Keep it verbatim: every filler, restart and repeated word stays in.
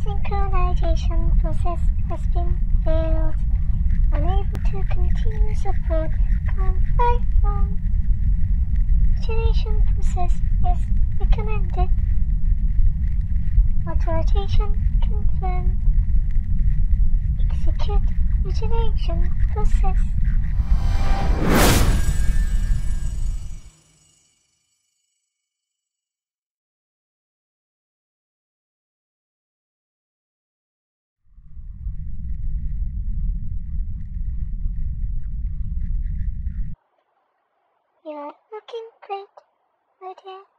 Synchronization process has been failed. Unable to continue support confirmed from. Origination process is recommended. Authorization confirmed. Execute origination process. You're looking great, my dear.